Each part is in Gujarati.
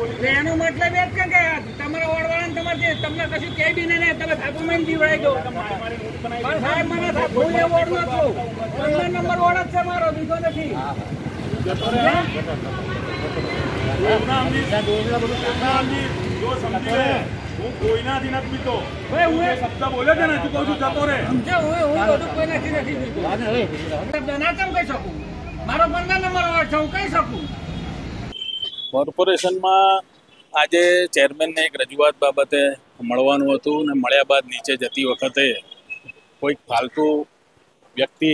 એનો મતલબ એ જ કે તમારા વોર્ડવાળાને તમારે તમને કશું કહે બી નહીં, તમે થાપુમાં જીવડાવી દો. પણ સાહેબ મને હું એ વોર્ડનો છું, 15 નંબર વોર્ડ જ છે મારો, બીજો નથી. હું કોઈનાથી નથી પીતો. ભાઈ હું શબ્દ બોલ્યો છે ને, તું કહું છું જતો રે. સમજો, હું બધું કોઈનાથી નથી પીતો. ના કેમ કહી શકું? મારો 15 નંબર વોર્ડ છે, હું કહી શકું. કોર્પોરેશનમાં આજે ચેરમેનને એક રજૂઆત બાબતે મળવાનું હતું ને મળ્યા બાદ નીચે જતી વખતે કોઈક ફાલતુ વ્યક્તિ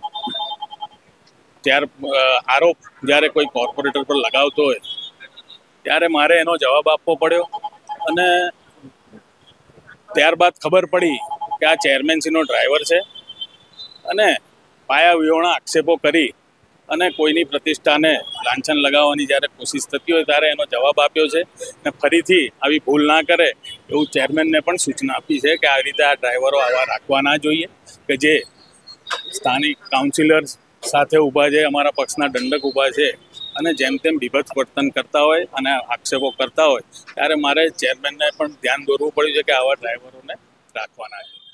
આરોપ જ્યારે કોઈ કોર્પોરેટર પર લગાવતો હોય ત્યારે મારે એનો જવાબ આપવો પડ્યો. અને ત્યારબાદ ખબર પડી કે આ ચેરમેનશ્રીનો ડ્રાઈવર છે અને પાયા વિહોણા આક્ષેપો કરી અને કોઈની પ્રતિષ્ઠાને લાંછન લગાવવાની જ્યારે કોશિશ થતી હોય ત્યારે એનો જવાબ આપ્યો છે. ને ફરીથી આવી ભૂલ ના કરે એવું ચેરમેનને પણ સૂચના આપી છે કે આવી રીતે આ ડ્રાઈવરો આવા રાખવા ના જોઈએ, કે જે સ્થાનિક કાઉન્સિલર સાથે ઊભા છે, અમારા પક્ષના દંડક ઊભા છે અને જેમ તેમ વિભત્સ વર્તન કરતા હોય અને આક્ષેપો કરતા હોય ત્યારે મારે ચેરમેનને પણ ધ્યાન દોરવું પડ્યું છે કે આવા ડ્રાઈવરોને રાખવાના છે.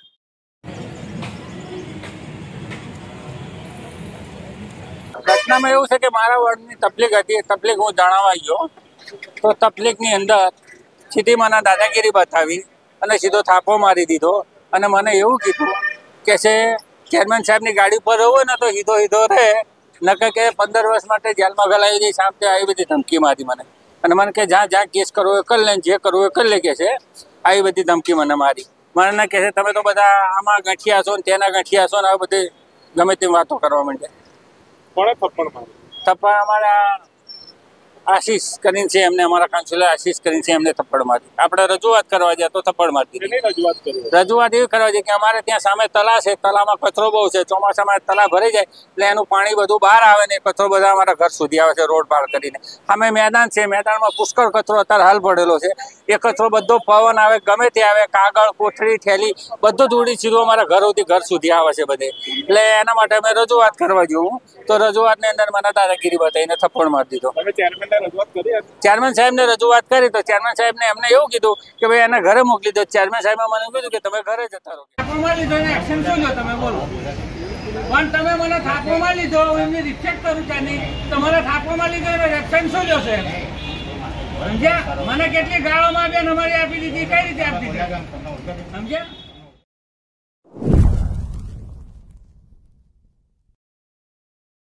ઘટનામાં એવું છે કે મારા વોર્ડની તકલીફ હતી, તકલીફ હું જણાવવા ગયો તો તકલીફની અંદર સીધી મને દાદાગીરી બતાવી અને સીધો થાપો મારી દીધો અને મને એવું કીધું કે છે ચેરમેન સાહેબની ગાડી પર રહો ને તો સીધો રહે, નકર કે 15 વર્ષ માટે જેલમાં ગલાવી દઈશ. આમ તે આવી બધી ધમકી મારી મને અને મને કે જ્યાં કેસ કરવો એ કરી લે, જે કરવું એ કરી લે કે છે. આવી બધી ધમકી મને મારી. મને કહે છે તમે તો બધા આમાં ગંઠિયા છો ને તેના ગંઠિયા છો ને આ બધી ગમે તેમ વાતો કરવા માંડ્યા. કોણે થપ્પડ મારી? થપ્પડ અમારા આશીષ કરીને છે, એમને અમારા કાઉન્સિલર આશીષ કરીને છે, એમને થપ્પડ મારી. આપણે રજૂઆત કરવા જાય તો થપ્પડ મારતી. રજૂઆત એવી કરવા છે કે અમારે ત્યાં સામે તળા છે, તળામાં કચરો બહુ છે. ચોમાસામાં તળા ભરાઈ જાય એટલે એનું પાણી બધું બહાર આવે ને કચરો બધા અમારા ઘર સુધી આવે છે રોડ પાર કરીને. અમે મેદાન છે, મેદાનમાં પુષ્કળ કચરો અત્યારે હાલ પડેલો છે. એ કચરો બધો પવન આવે ગમે તે આવે, કાગળ કોથળી થેલી બધું જ ઉડી સીધું અમારા ઘર સુધી આવે છે બધે. એટલે એના માટે અમે રજૂઆત કરવા જોઉં તો રજૂઆતની અંદર મને દાદાગીરી બતાવીને થપ્પડ મારી દીધો. ચેરમેન સાહેબને રજૂઆત કરી તો ચેરમેન સાહેબને એમને એવું કીધું કે ભાઈ એને ઘરે મોકલી દો. ચેરમેન સાહેબે મને કીધું કે તમે ઘરે જતા રહો. થાપોમાં લીધો ને એક્શન શું લો તમે બોલો? પણ તમે મને થાપોમાં લીધો, હું એમની રિસ્પેક્ટ કરું છું નહીં. તમારે થાપોમાં લીધો એનો એક્શન શું લો છે? સમજ્યા? મને કેટલી ગાળોમાં બેન અમારી આપી દીધી, કઈ રીતે આપી દીધી? સમજ્યા?